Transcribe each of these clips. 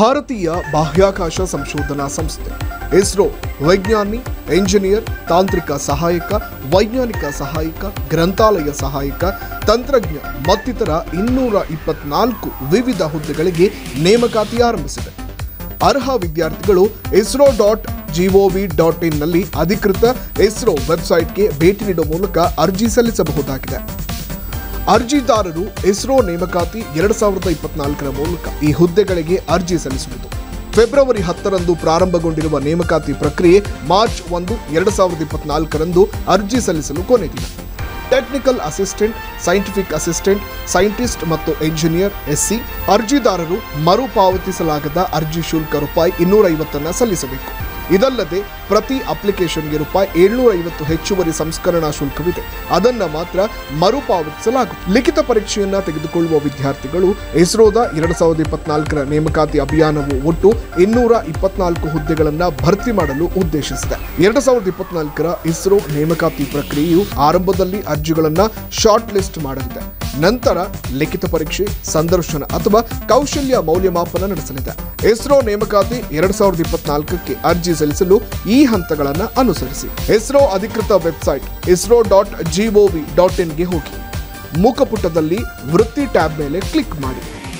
ಭಾರತೀಯ ಬಾಹ್ಯಾಕಾಶ ಸಂಶೋಧನಾ ಸಂಸ್ಥೆ ಇಸ್ರೋ ವೈಜ್ಞಾನಿ, ಎಂಜಿನಿಯರ್, ತಾಂತ್ರಿಕ ಸಹಾಯಕ, ವೈಜ್ಞಾನಿಕ ಸಹಾಯಕ, ಗ್ರಂಥಾಲಯ ಸಹಾಯಕ, ತಂತ್ರಜ್ಞ ಮತ್ತಿತರ 224 ವಿವಿಧ ಹುದ್ದೆಗಳಿಗೆ ನೇಮಕಾತಿ ಆರಂಭಿಸಿದೆ. ಅರ್ಹ ವಿದ್ಯಾರ್ಥಿಗಳು isro.gov.in ನಲ್ಲಿ ಅಧಿಕೃತ ಇಸ್ರೋ ವೆಬ್ಸೈಟ್ಗೆ ಭೇಟಿ ನೀಡುವ ಮೂಲಕ ಅರ್ಜಿ ಸಲ್ಲಿಸಬಹುದಾಗಿದೆ. ಅರ್ಜಿದಾರರು ಇಸ್ರೋ ನೇಮಕಾತಿ 2024 ಮೂಲಕ ಈ ಹುದ್ದೆಗಳಿಗೆ ಅರ್ಜಿ ಸಲ್ಲಿಸುವುದು. ಫೆಬ್ರವರಿ 10ರಂದು ಪ್ರಾರಂಭಗೊಂಡಿರುವ ನೇಮಕಾತಿ ಪ್ರಕ್ರಿಯೆ ಮಾರ್ಚ್ 1, 2024ರಂದು ಅರ್ಜಿ ಸಲ್ಲಿಸಲು ಕೊನೆ ದಿನ. Technical assistant, scientific assistant, scientist ಮತ್ತು ಎಂಜಿನಿಯರ್ ಎಸ್ಸಿ ಅರ್ಜಿದಾರರು ಮರುಪಾವತಿಸಲಾಗದ ಅರ್ಜಿ ಶುಲ್ಕ ₹250 ಸಲ್ಲಿಸಬೇಕು. ಇದಲ್ಲದೆ ಪ್ರತಿ ಅಪ್ಲಿಕೇಶನ್ಗೆ ₹750 ಹೆಚ್ಚುವರಿ ಸಂಸ್ಕರಣಾ ಶುಲ್ಕವಿದೆ. ಅದನ್ನು ಮಾತ್ರ ಮರುಪಾವತಿಸಲಾಗುತ್ತದೆ. ಲಿಖಿತ ಪರೀಕ್ಷೆಯನ್ನ ತೆಗೆದುಕೊಳ್ಳುವ ವಿದ್ಯಾರ್ಥಿಗಳು ಇಸ್ರೋದ 2024ರ ನೇಮಕಾತಿ ಅಭಿಯಾನವು ಒಟ್ಟು 224 ಹುದ್ದೆಗಳನ್ನು ಭರ್ತಿ ಮಾಡಲು ಉದ್ದೇಶಿಸಿದೆ. 2024ರ ಇಸ್ರೋ ನೇಮಕಾತಿ ಪ್ರಕ್ರಿಯೆಯು ಆರಂಭದಲ್ಲಿ ಅರ್ಜಿಗಳನ್ನು ಶಾರ್ಟ್ ಲಿಸ್ಟ್ ಮಾಡಲಿದೆ. ನಂತರ ಲಿಖಿತ ಪರೀಕ್ಷೆ, ಸಂದರ್ಶನ ಅಥವಾ ಕೌಶಲ್ಯ ಮೌಲ್ಯಮಾಪನ ನಡೆಸಲಿದೆ. ಇಸ್ರೋ ನೇಮಕಾತಿ 2024ಕ್ಕೆ ಅರ್ಜಿ ಸಲ್ಲಿಸಲು ಈ ಹಂತಗಳನ್ನು ಅನುಸರಿಸಿ. ಇಸ್ರೋ ಅಧಿಕೃತ ವೆಬ್ಸೈಟ್ isro.gov.in ಗೆ ಹೋಗಿ ಮುಖಪುಟದಲ್ಲಿ ವೃತ್ತಿ ಟ್ಯಾಬ್ ಮೇಲೆ ಕ್ಲಿಕ್ ಮಾಡಿ.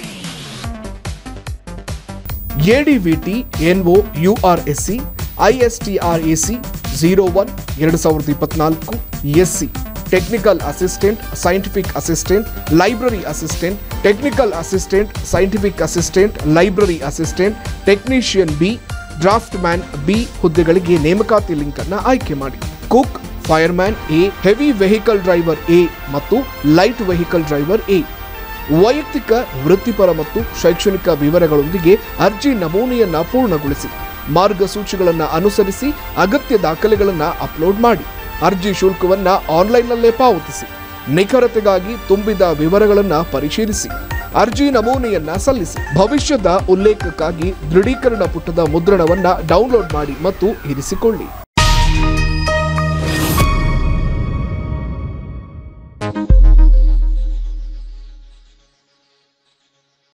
ADVT NO URSC ISTRAC 01 2024 SC technical assistant, scientific assistant, library assistant, technical assistant, scientific assistant, library assistant, technician B, draughtsman B ಹುದ್ದೆಗಳಿಗೆ ನೇಮಕಾತಿ ಲಿಂಕ್ ಅನ್ನು ಆಯ್ಕೆ ಮಾಡಿ. Cook, fireman A, heavy vehicle driver A ಮತ್ತು light vehicle driver A. ವೈಯಕ್ತಿಕ, ವೃತ್ತಿಪರ ಮತ್ತು ಶೈಕ್ಷಣಿಕ ವಿವರಗಳೊಂದಿಗೆ ಅರ್ಜಿ ನಮೂನೆಯನ್ನ ಪೂರ್ಣಗೊಳಿಸಿ. ಮಾರ್ಗಸೂಚಿಗಳನ್ನು ಅನುಸರಿಸಿ ಅಗತ್ಯ ದಾಖಲೆಗಳನ್ನು ಅಪ್ಲೋಡ್ ಮಾಡಿ. ಅರ್ಜಿ ಶುಲ್ಕವನ್ನ ಆನ್ಲೈನ್ನಲ್ಲೇ ಪಾವತಿಸಿ. ನಿಖರತೆಗಾಗಿ ತುಂಬಿದ ವಿವರಗಳನ್ನು ಪರಿಶೀಲಿಸಿ. ಅರ್ಜಿ ನಮೂನೆಯನ್ನ ಸಲ್ಲಿಸಿ. ಭವಿಷ್ಯದ ಉಲ್ಲೇಖಕ್ಕಾಗಿ ದೃಢೀಕರಣ ಪುಟದ ಮುದ್ರಣವನ್ನ ಡೌನ್ಲೋಡ್ ಮಾಡಿ ಮತ್ತು ಇರಿಸಿಕೊಳ್ಳಿ.